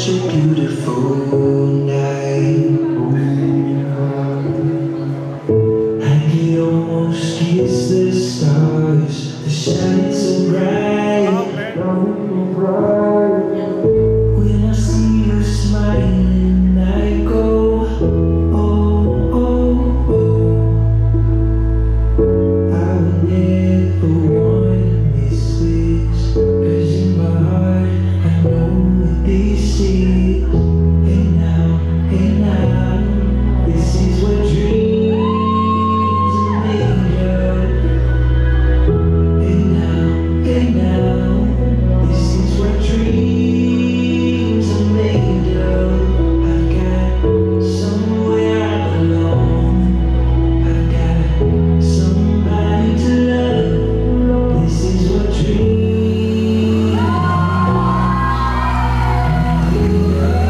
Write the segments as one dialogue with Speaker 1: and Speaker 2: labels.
Speaker 1: such a beautiful night. I can almost kiss the stars. The shine so bright. When I see you smiling, I go, oh, oh, oh. I would never want to miss this, 'cause in my heart I know that this is. And now, this is what dreams are made of. And now, this is what dreams are made of. I've got somewhere I belong. I've got somebody to love. This is what dreams are made of.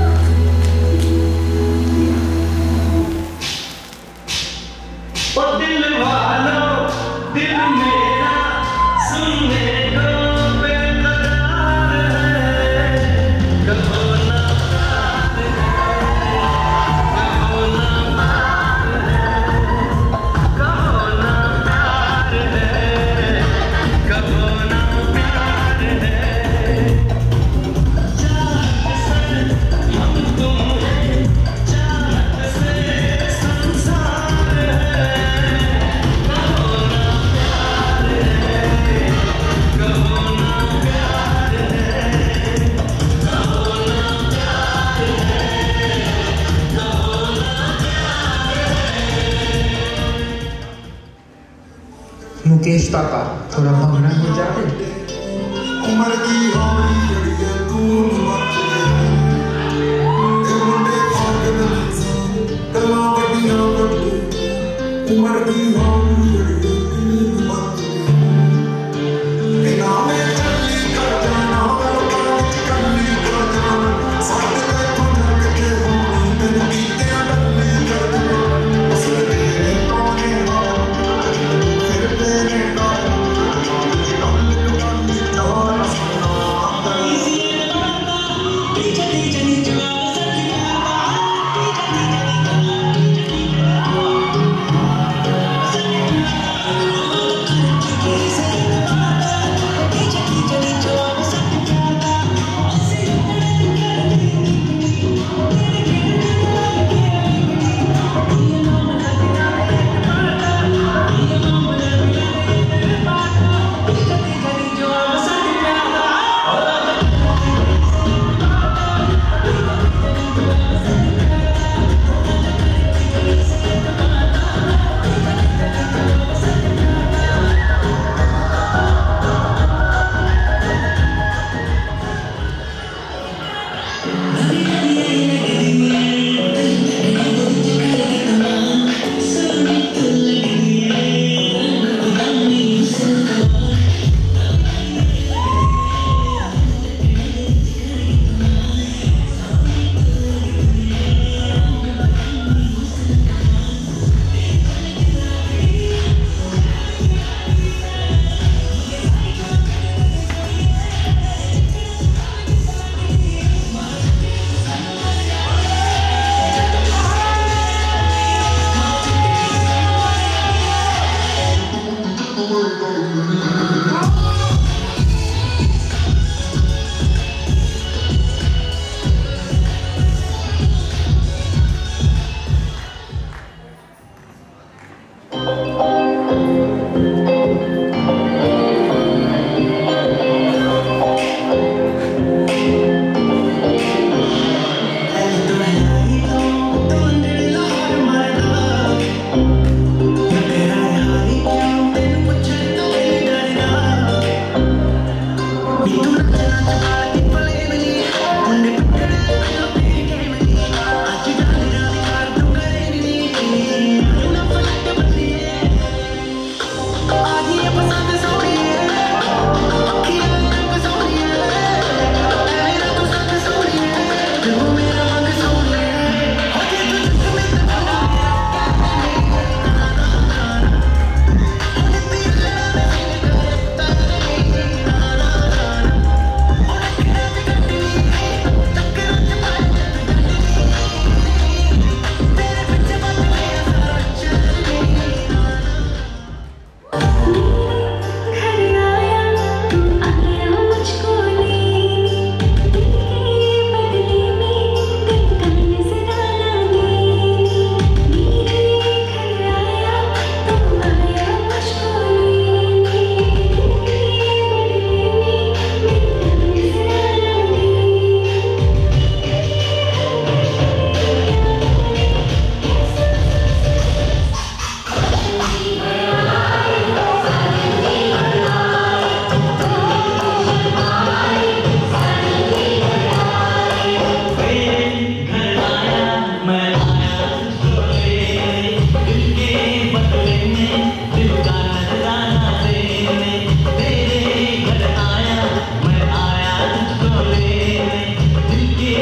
Speaker 2: ओ दिल वालों, दिल मेरा सुनने को बेकरार है। कहो ना प्यार है, कहो ना प्यार है, कहो ना प्यार है, कहो ना प्यार है। चाहत से हम तुम हैं, चाहत से संसार है। कहो ना प्यार है, कहो ना प्यार है, कहो ना प्यार है, कहो ना
Speaker 3: मुकेश पापा थोड़ा भंगड़ा हो जाते।
Speaker 4: उम्र की हौली अड़िए तू मत ए मुंडे पागल इंसान कला बड़ियां बड़े। उम्र की हौली अड़िए तू मत ए नामे चली कर जाना लोकां विच कल्ली कर जाना। साडे ते पंजर के होनी तेरे कीते डल्ली कर जाना। उस तेरे कोने फिर तेरे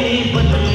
Speaker 2: नहीं बदल